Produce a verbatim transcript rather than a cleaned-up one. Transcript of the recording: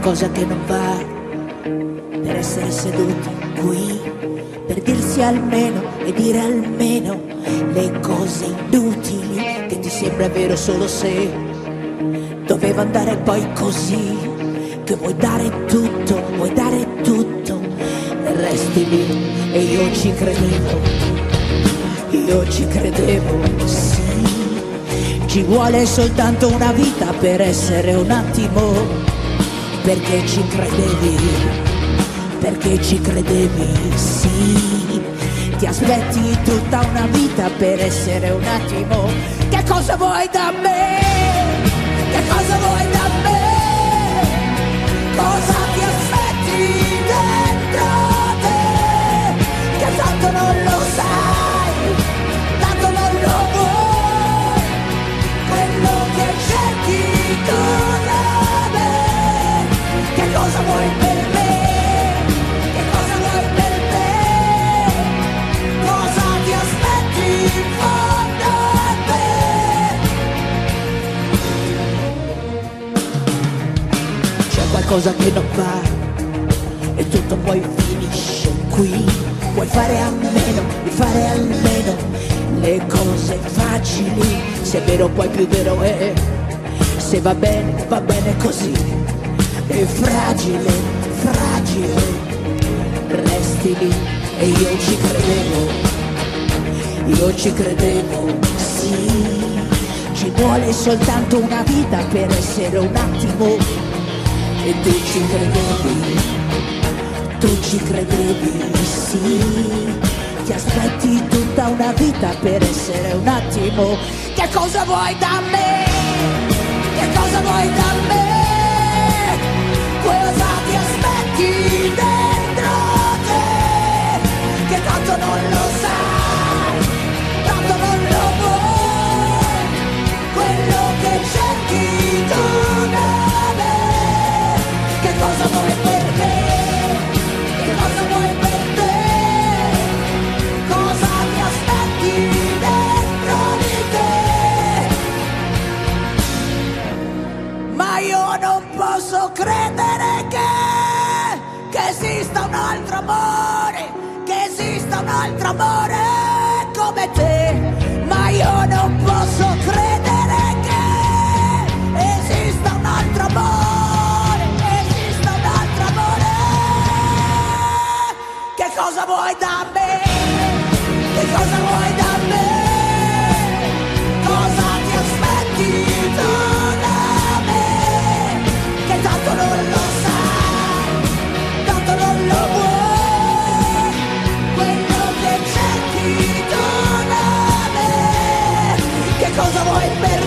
qualcosa che non va, per essere seduti qui, per dirsi almeno e dire almeno le cose inutili che ti sembra vero solo se doveva andare poi così, che vuoi dare tutto, vuoi dare tutto e resti lì. E io ci credevo, io ci credevo, sì. Ci vuole soltanto una vita per essere un attimo, perché ci credevi, perché ci credevi, sì. Ti aspetti tutta una vita per essere un attimo. Che cosa vuoi da me? Che cosa vuoi da me? Cosa ti aspetti dentro te? Che tanto non lo sai, tanto non lo vuoi, quello che cerchi tu da me. Che cosa vuoi per me? Che cosa vuoi per me? Cosa ti aspetti in fondo a te? C'è qualcosa che non va e tutto poi finisce qui. Puoi fare a meno di fare almeno le cose facili, se è vero poi più vero è, se va bene va bene così. È fragile, fragile, resti lì. E io ci credevo, io ci credevo, sì. Ci vuole soltanto una vita per essere un attimo. E tu ci credevi, tu ci credevi, sì. Ti aspetti tutta una vita per essere un attimo. Che cosa vuoi da me? Che cosa vuoi da me? Cosa ti aspetti dentro te? Che tanto non lo sai, tanto non lo vuoi, quello che cerchi tu da me. Che cosa vuoi per me? Che cosa vuoi per me? Cosa ti aspetti dentro di te? Ma io non posso credere che, che esista un altro amore, che esista un altro amore come te. Ma io non posso credere che esista un altro amore, esista un altro amore. Che cosa vuoi da me? Che cosa vuoi da me? Cosa ti aspetti tu da me? Che tanto non lo sai, tanto non lo vuoi, quello che cerchi tu da me. Che cosa vuoi per